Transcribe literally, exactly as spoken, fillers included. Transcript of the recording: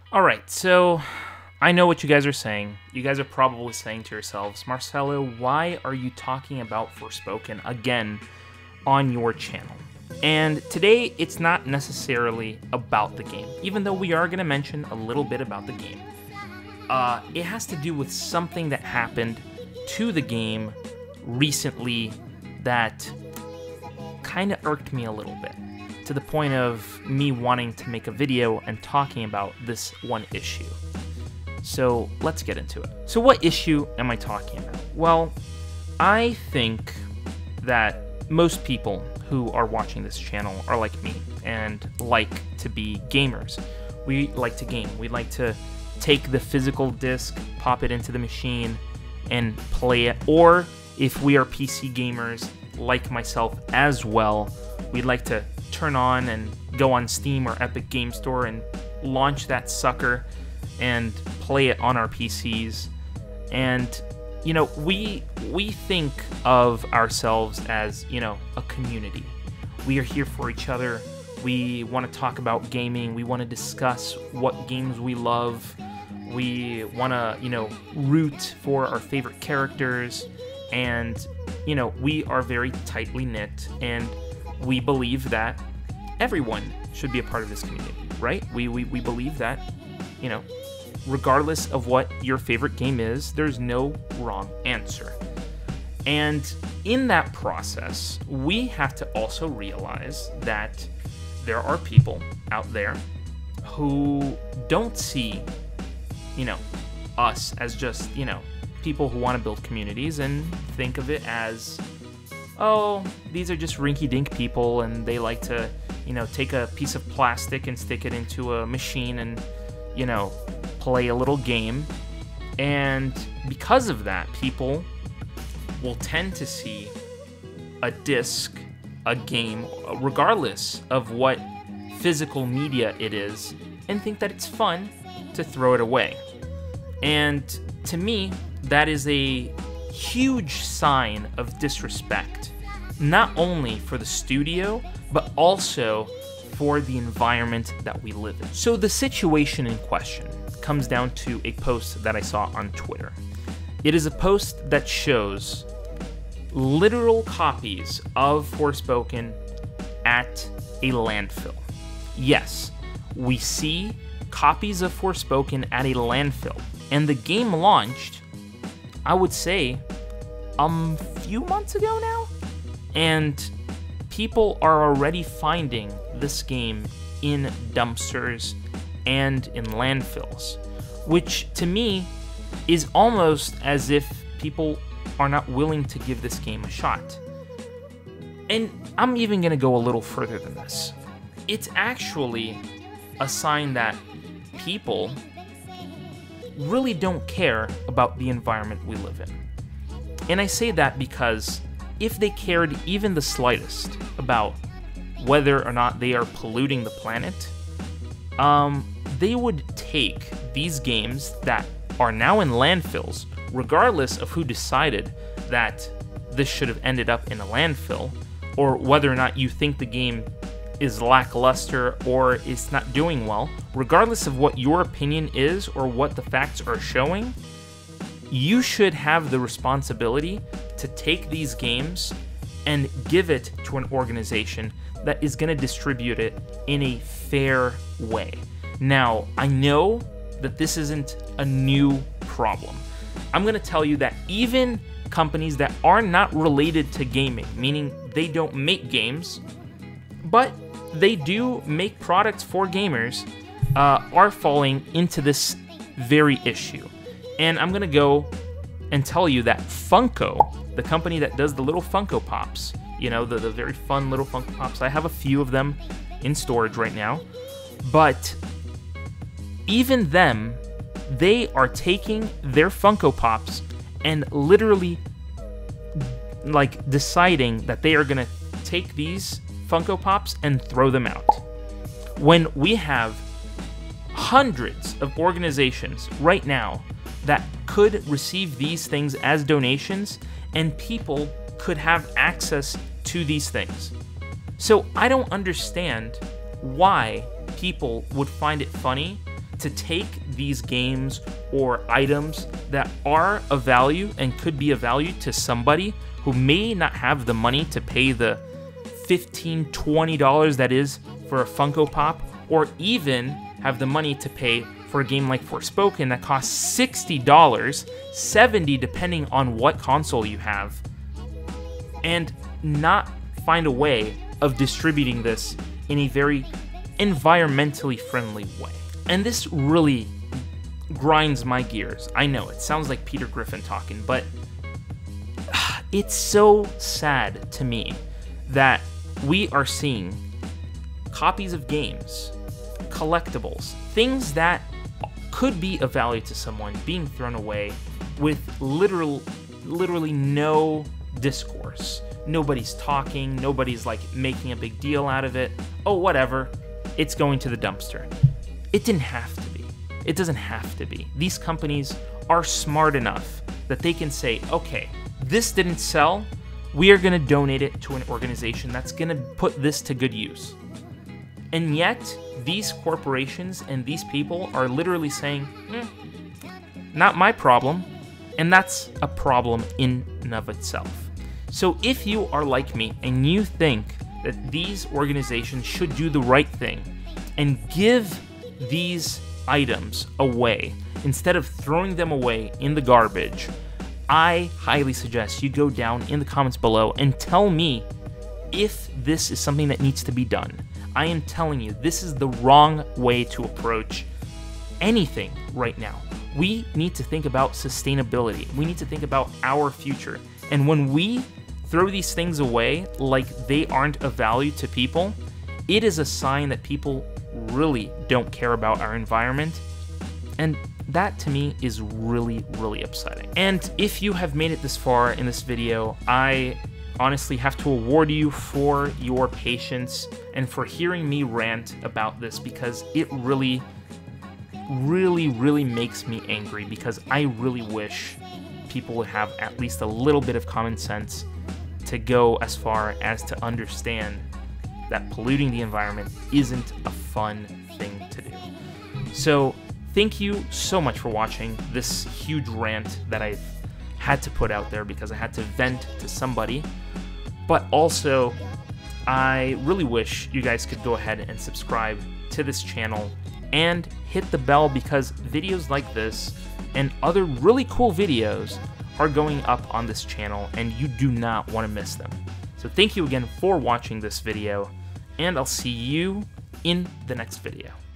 Alright, so I know what you guys are saying. You guys are probably saying to yourselves, Marcelo, why are you talking about Forspoken again on your channel? And today, it's not necessarily about the game, even though we are going to mention a little bit about the game. Uh, it has to do with something that happened to the game recently that kind of irked me a little bit, to the point of me wanting to make a video and talking about this one issue. So let's get into it. So what issue am I talking about? Well, I think that most people who are watching this channel are like me and like to be gamers. We like to game. We like to take the physical disc, pop it into the machine, and play it. Or if we are P C gamers, like myself as well, we'd like to turn on and go on Steam or Epic Game Store and launch that sucker and play it on our P Cs. And you know, we we think of ourselves as, you know, a community. We are here for each other. We want to talk about gaming. We want to discuss what games we love. We want to, you know, root for our favorite characters. And, you know, we are very tightly knit, and we believe that everyone should be a part of this community, right? We, we, we believe that, you know, regardless of what your favorite game is, there's no wrong answer. And in that process, we have to also realize that there are people out there who don't see, you know, us as just, you know, people who want to build communities and think of it as, oh, these are just rinky-dink people and they like to, you know, take a piece of plastic and stick it into a machine and, you know, play a little game. And because of that, people will tend to see a disc, a game, regardless of what physical media it is, and think that it's fun to throw it away. And to me, that is a huge sign of disrespect, not only for the studio, but also for the environment that we live in. So the situation in question comes down to a post that I saw on Twitter. It is a post that shows literal copies of Forspoken at a landfill. Yes, we see copies of Forspoken at a landfill, and the game launched, I would say, a few months ago now, and people are already finding this game in dumpsters and in landfills, which to me is almost as if people are not willing to give this game a shot. And I'm even gonna go a little further than this. It's actually a sign that people really don't care about the environment we live in. And I say that because if they cared even the slightest about whether or not they are polluting the planet, um, they would take these games that are now in landfills, regardless of who decided that this should have ended up in a landfill, or whether or not you think the game is lackluster or is not doing well, regardless of what your opinion is or what the facts are showing, you should have the responsibility to take these games and give it to an organization that is going to distribute it in a fair way. Now, I know that this isn't a new problem. I'm going to tell you that even companies that are not related to gaming, meaning they don't make games, but they do make products for gamers, uh, are falling into this very issue. And I'm going to go and tell you that Funko, the company that does the little Funko Pops, you know, the, the very fun little Funko Pops, I have a few of them in storage right now, but even them, they are taking their Funko Pops and literally like deciding that they are going to take these Funko Pops and throw them out. When we have hundreds of organizations right now that could receive these things as donations, and people could have access to these things. So I don't understand why people would find it funny to take these games or items that are of value and could be of value to somebody who may not have the money to pay the fifteen dollars, twenty dollars that is for a Funko Pop, or even have the money to pay for a game like Forspoken that costs sixty dollars, seventy dollars depending on what console you have, and not find a way of distributing this in a very environmentally friendly way. And this really grinds my gears. I know, it sounds like Peter Griffin talking, but it's so sad to me that we are seeing copies of games, collectibles, things that could be of value to someone being thrown away with literal, literally no discourse. Nobody's talking, nobody's like making a big deal out of it. Oh, whatever, it's going to the dumpster. It didn't have to be. It doesn't have to be. These companies are smart enough that they can say, okay, this didn't sell, we are gonna donate it to an organization that's gonna put this to good use. And yet, these corporations and these people are literally saying, eh, not my problem, and that's a problem in and of itself. So if you are like me and you think that these organizations should do the right thing and give these items away instead of throwing them away in the garbage, I highly suggest you go down in the comments below and tell me if this is something that needs to be done. I am telling you, this is the wrong way to approach anything right now. We need to think about sustainability. We need to think about our future. And when we throw these things away like they aren't of value to people, it is a sign that people really don't care about our environment. And that to me is really, really upsetting. And if you have made it this far in this video, I honestly have to award you for your patience and for hearing me rant about this, because it really, really, really makes me angry, because I really wish people would have at least a little bit of common sense to go as far as to understand that polluting the environment isn't a fun thing to do. So thank you so much for watching this huge rant that I've had to put out there because I had to vent to somebody. But also, I really wish you guys could go ahead and subscribe to this channel and hit the bell, because videos like this and other really cool videos are going up on this channel and you do not want to miss them. So thank you again for watching this video, and I'll see you in the next video.